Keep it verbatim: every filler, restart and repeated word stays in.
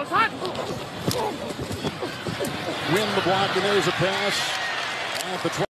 Win the block, and there's a pass at the